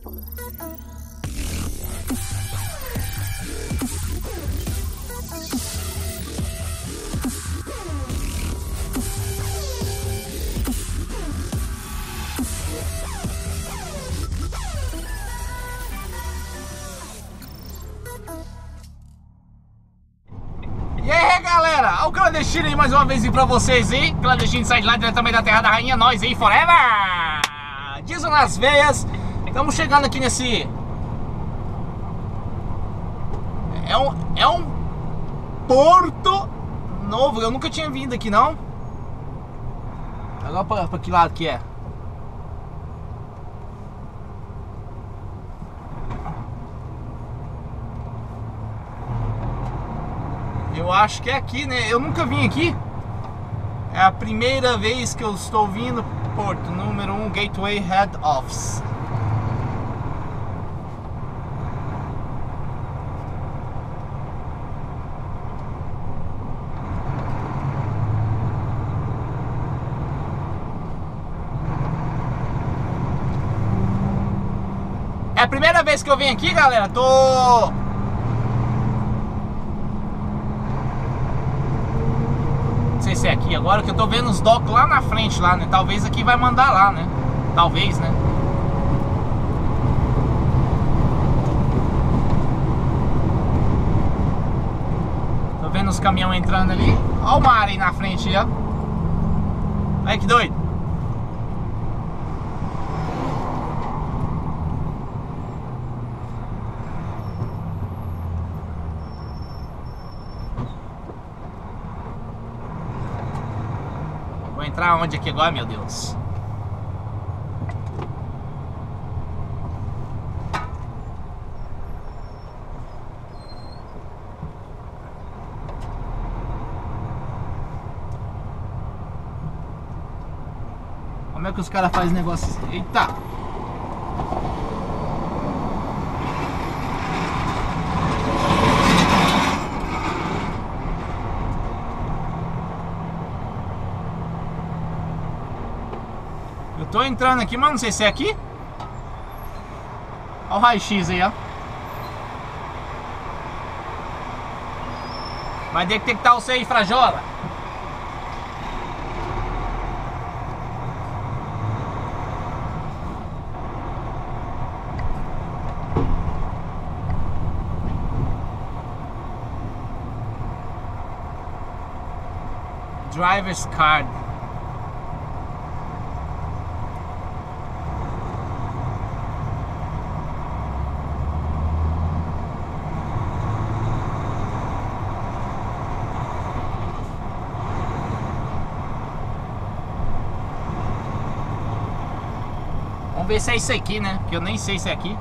E aí galera, o Clandestino aí mais uma vez pra vocês aí. Clandestino sai de lá diretamente da Terra da Rainha, nós aí forever! Diesel nas veias. Estamos chegando aqui nesse... É um porto novo, eu nunca tinha vindo aqui não. Agora pra que lado que é? Eu acho que é aqui, né? Eu nunca vim aqui. É a primeira vez que eu estou vindo. Porto número 1, Gateway Head Office. É a primeira vez que eu venho aqui, galera. Não sei se é aqui agora, que eu tô vendo os docks lá na frente lá, né? Talvez aqui vai mandar lá, né? Talvez, né? Tô vendo os caminhões entrando ali. Olha o mar aí na frente, ó. Olha que doido. Vou entrar onde aqui agora, meu Deus? Como é que os caras fazem negócio? Eita! Eu tô entrando aqui, mas não sei se é aqui. Olha o raio-x aí, ó. Vai detectar você aí, Frajola. Driver's card. Vamos ver se é isso aqui, né? Porque eu nem sei se é aqui.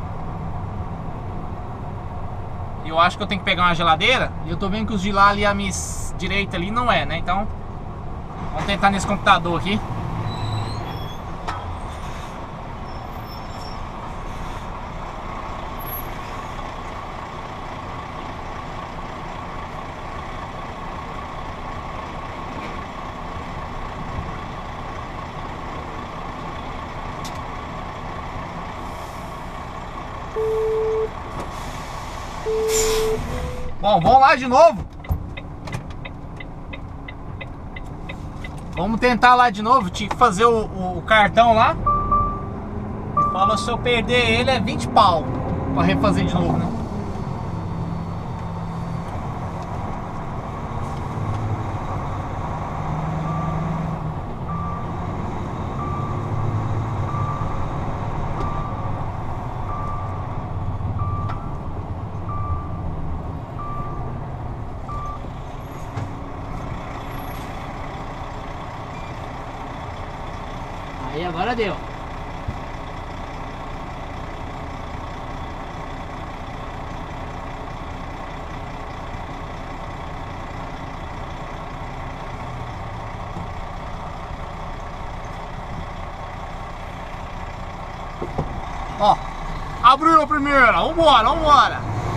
Eu acho que eu tenho que pegar uma geladeira. E eu tô vendo que os de lá ali à minha direita ali não é, né? Então vamos tentar nesse computador aqui. Bom, vamos lá de novo. Vamos tentar lá de novo. Tinha que fazer o cartão lá. E fala, se eu perder ele é 20 pau pra refazer de novo, né? Aí agora deu. Ó, abriu a primeira. Vambora, vambora.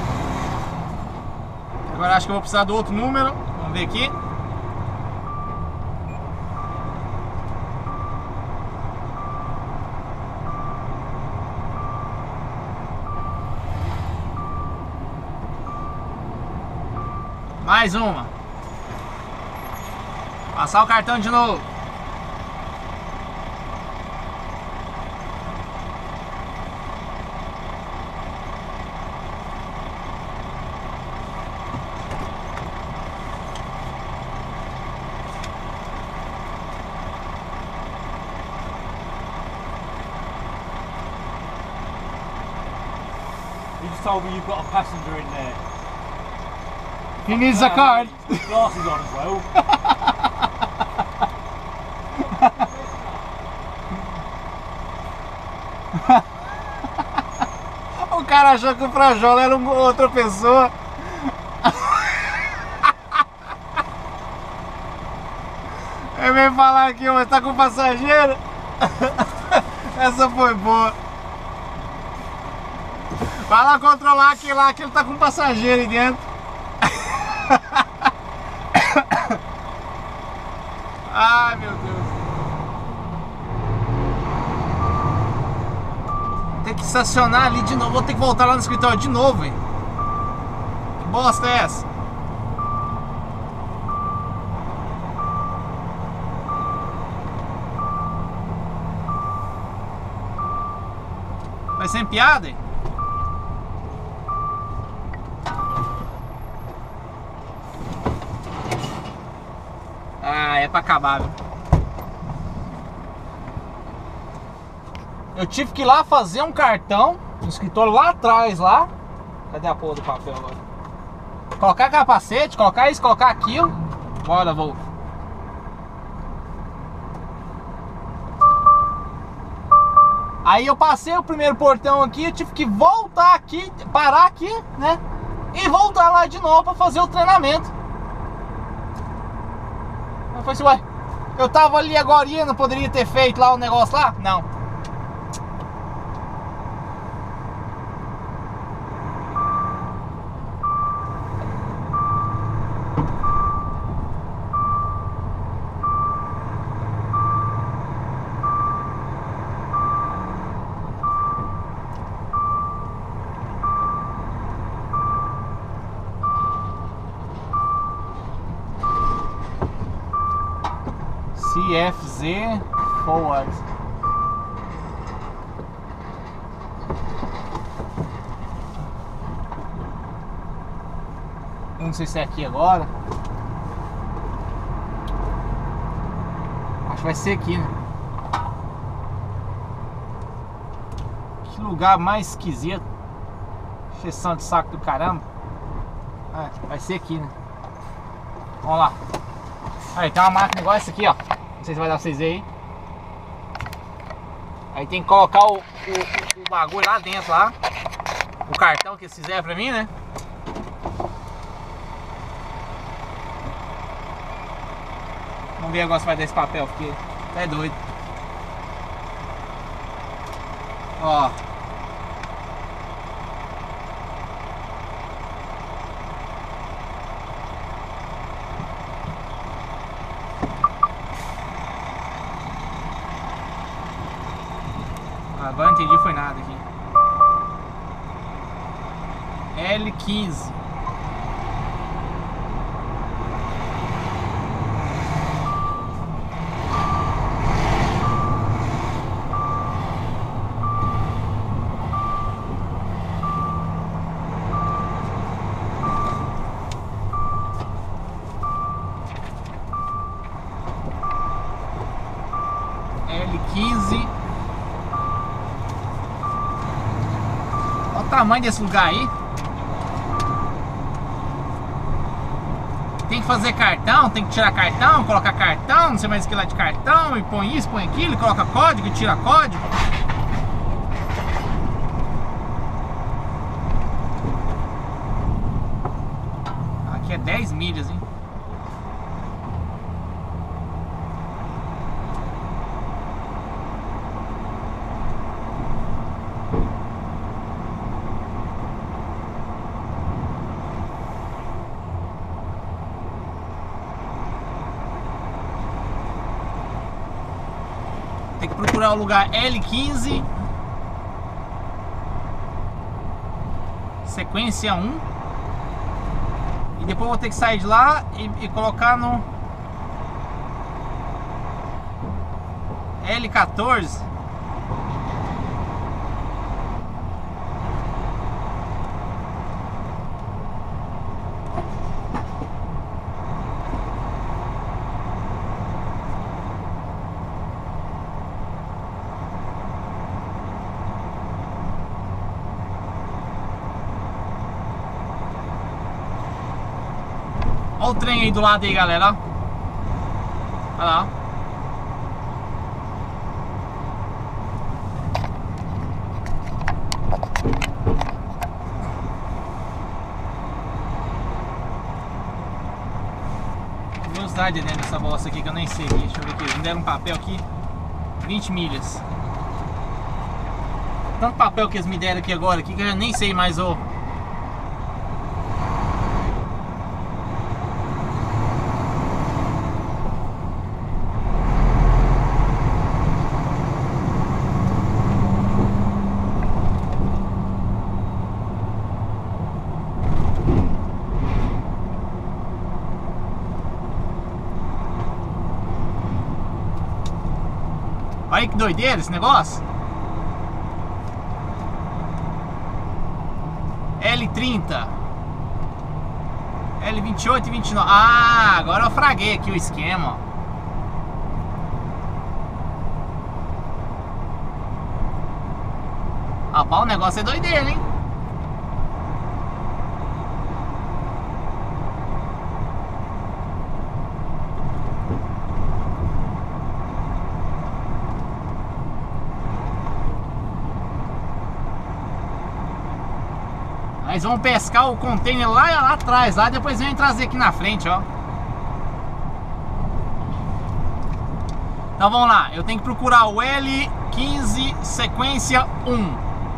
Agora acho que eu vou precisar do outro número. Vamos ver aqui. Mais uma. Passar o cartão de novo. You just told me you've got a passenger in there. He needs a card. With glasses on as well. O cara achou que o Frajola era outra pessoa. Ele veio falar aqui, mas tá com passageiro. Essa foi boa. Vai lá controlar aqui lá que ele tá com passageiro aí dentro. Ai, meu Deus. Tem que estacionar ali de novo. Vou ter que voltar lá no escritório de novo, hein? Que bosta é essa? Vai sem piada, hein? Ah, é pra acabar, viu? Eu tive que ir lá fazer um cartão no escritório lá atrás, lá. Cadê a porra do papel agora? Colocar capacete, colocar isso, colocar aquilo. Bora, vou. Aí eu passei o primeiro portão aqui, eu tive que voltar aqui, parar aqui, né? E voltar lá de novo pra fazer o treinamento. Eu falei assim, ué, eu tava ali agora, não poderia ter feito lá o negócio lá? Não. CFZ forward. Eu não sei se é aqui agora. Acho que vai ser aqui, né? Que lugar mais esquisito. Encheção de saco do caramba. Ah, vai ser aqui, né? Vamos lá. Aí tem uma máquina igual essa aqui, ó. Não sei se vai dar pra vocês verem aí. Aí tem que colocar o bagulho lá dentro, lá. O cartão que eles fizeram pra mim, né? Vamos ver agora se vai dar esse papel, porque é doido. Ó. Agora não entendi, foi nada aqui. L15. L15. Olha o tamanho desse lugar aí. Tem que fazer cartão, tem que tirar cartão, colocar cartão, não sei mais o que lá de cartão, e põe isso, põe aquilo, e coloca código, e tira código. Aqui é 10 milhas, hein? Tem que procurar o lugar L15 sequência 1 e E depois eu vou ter que sair de lá e colocar no L14. Olha o trem aí do lado aí, galera. Olha lá. Velocidade dentro dessa bosta aqui que eu nem sei. Deixa eu ver aqui. Eles me deram um papel aqui. 20 milhas. Tanto papel que eles me deram aqui agora aqui que eu já nem sei mais o. Olha que doideira esse negócio. L30 L28 e 29. Ah, agora eu fraguei aqui o esquema. Rapaz, o negócio é doideira, hein? Eles vão pescar o container lá atrás, lá depois vem trazer aqui na frente, ó. Então vamos lá, eu tenho que procurar o L15 sequência 1.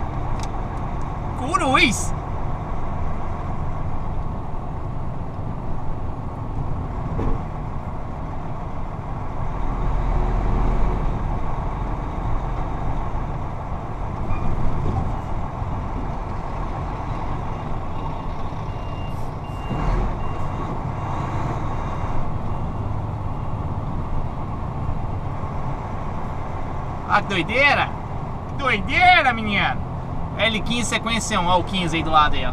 Cruz! Ah, que doideira! Que doideira, menina! L15 sequência 1, ó, o 15 aí do lado aí, ó.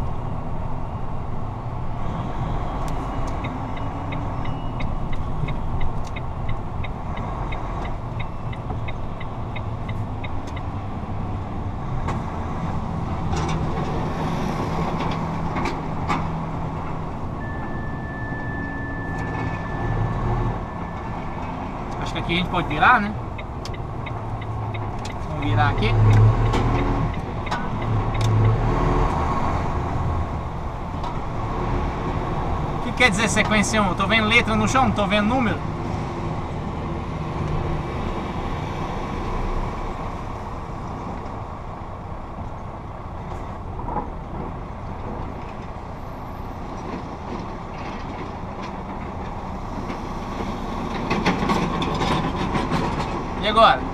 Acho que aqui a gente pode virar, né? Virar aqui. O que quer dizer sequência 1? Eu tô vendo letra no chão, não tô vendo número. E agora?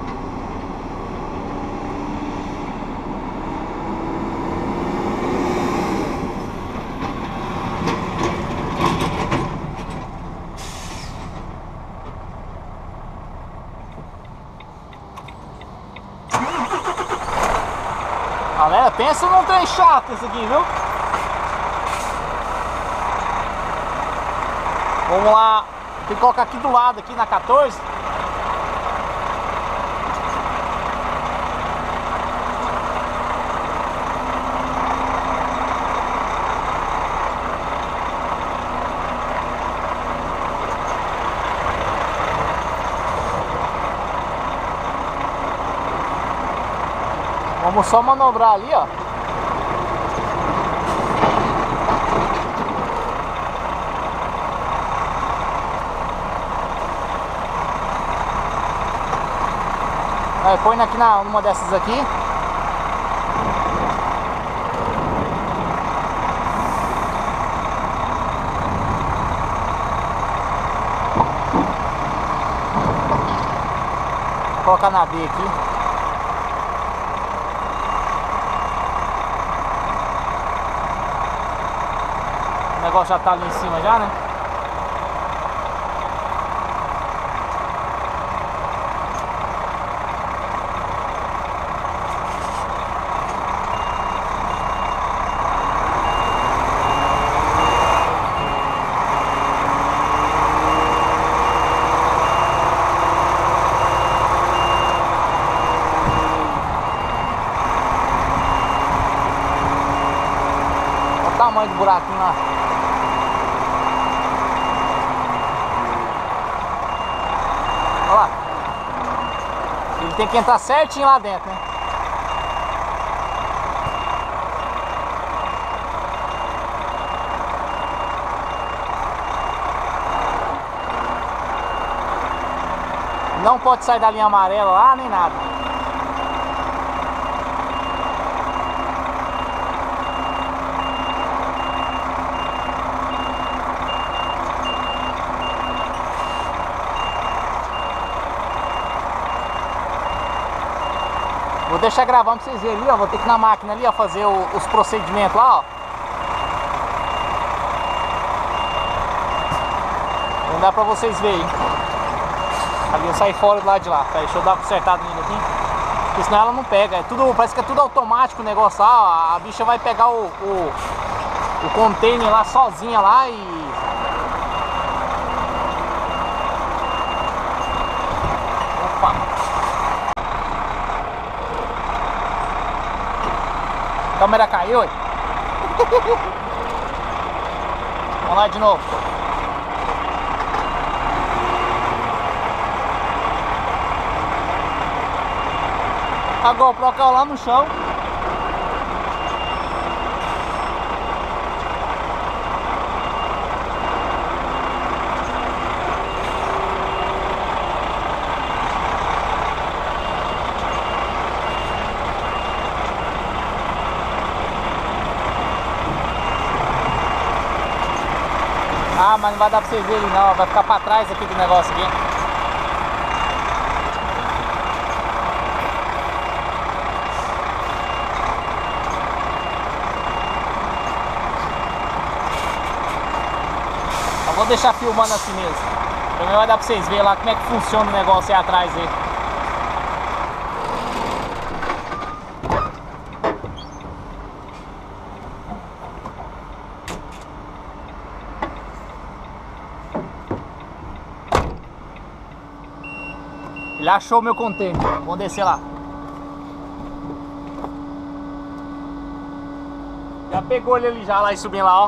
Galera, pensa num trem chato esse aqui, viu? Vamos lá. Tem que colocar aqui do lado, aqui na 14. Vamos só manobrar ali, ó. Aí, põe aqui numa dessas aqui. Vou colocar na B aqui. O negócio já tá ali em cima já, né? Olha o tamanho do buraquinho lá. Olha lá. Ele tem que entrar certinho lá dentro, né? Não pode sair da linha amarela lá, nem nada. Vou deixar gravando pra vocês verem ali, ó. Vou ter que ir na máquina ali, ó, fazer os procedimentos lá, ó. Não dá pra vocês verem. Ali eu saí fora do lado de lá. Tá, deixa eu dar uma consertada nele aqui. Porque senão ela não pega. É tudo, parece que é tudo automático o negócio lá, ó. A bicha vai pegar o container lá sozinha lá e... Opa! A câmera caiu, ué. Vamos lá de novo. A GoPro caiu lá no chão. Ah, mas não vai dar pra vocês verem não, vai ficar pra trás aqui do negócio aqui. Eu vou deixar filmando assim mesmo. Também vai dar pra vocês verem lá como é que funciona o negócio aí atrás dele. Ele achou o meu container. Vamos descer lá. Já pegou ele ali já lá e subindo lá, ó.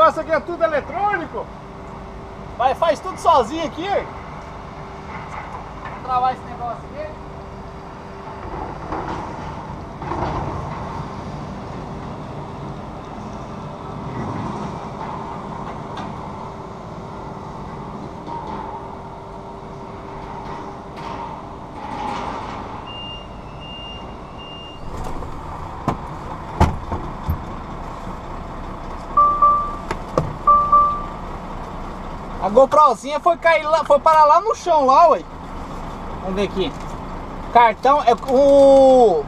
negócio aqui é tudo eletrônico. Faz tudo sozinho aqui. Vamos travar esse negócio aqui. A GoProzinha foi cair lá, foi parar lá no chão lá, ué. Vamos ver aqui. Cartão é o.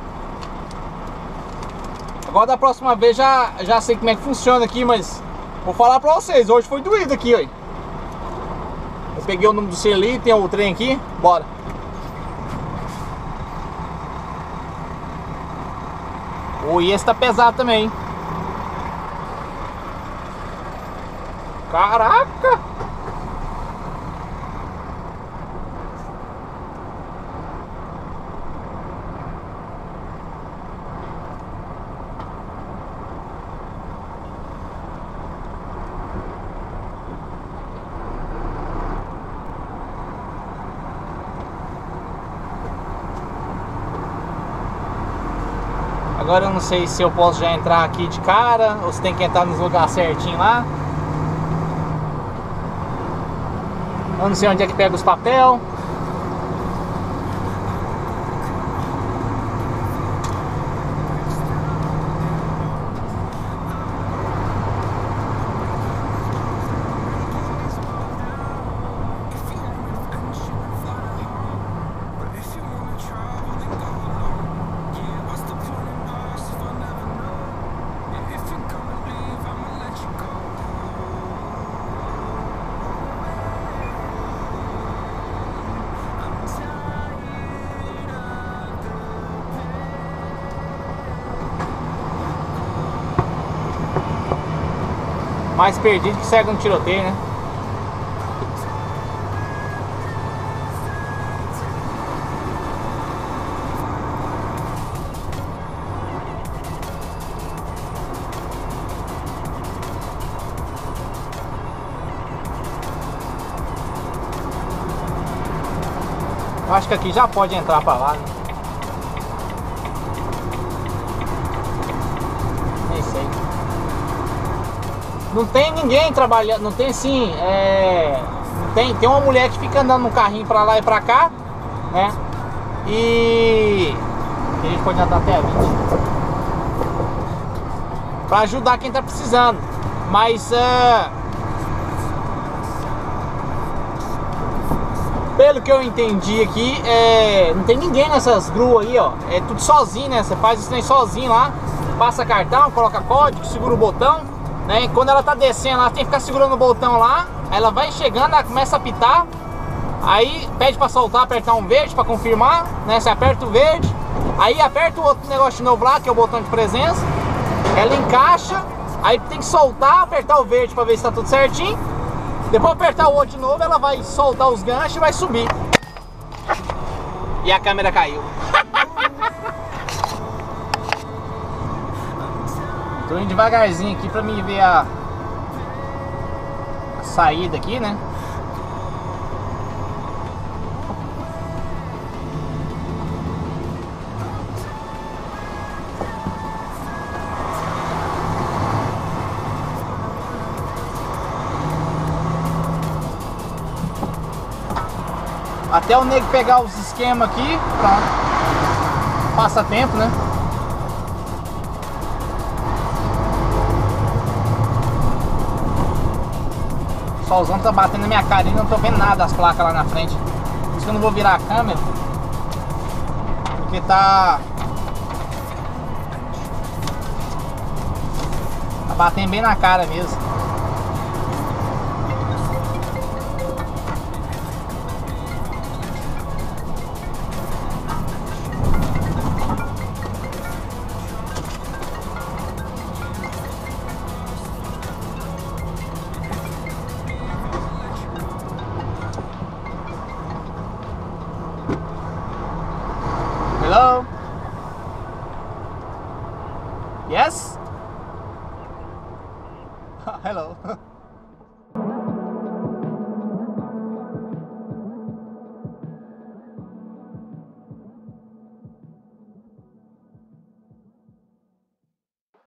Agora da próxima vez já sei como é que funciona aqui, mas vou falar pra vocês. Hoje foi doído aqui, ué. Eu peguei o número do CLI, tem o trem aqui. Bora. E esse tá pesado também. Caraca! Agora eu não sei se eu posso já entrar aqui de cara ou se tem que entrar nos lugares certinho lá. Eu não sei onde é que pega os papel. Mais perdido que segue um tiroteio, né? Eu acho que aqui já pode entrar pra lá, né? Nem sei. Não tem ninguém trabalhando, não tem assim, tem uma mulher que fica andando no carrinho pra lá e pra cá, né? E a gente pode andar até a 20 pra ajudar quem tá precisando. Mas pelo que eu entendi aqui, não tem ninguém nessas gruas aí, ó. É tudo sozinho, né? Você faz isso nem sozinho lá, passa cartão, coloca código, segura o botão. Né? E quando ela tá descendo, ela tem que ficar segurando o botão lá. Ela vai chegando, ela começa a apitar. Aí pede pra soltar, apertar um verde pra confirmar, né? Você aperta o verde. Aí aperta o outro negócio de novo lá, que é o botão de presença. Ela encaixa. Aí tem que soltar, apertar o verde pra ver se tá tudo certinho. Depois apertar o outro de novo, ela vai soltar os ganchos e vai subir. E a câmera caiu. Tô indo devagarzinho aqui pra mim ver a saída aqui, né? Até o nego pegar os esquemas aqui, pronto. Passa tempo, né? O solzão tá batendo na minha cara e não tô vendo nada das placas lá na frente. Por isso que eu não vou virar a câmera, porque tá batendo bem na cara mesmo. Hello? Yes?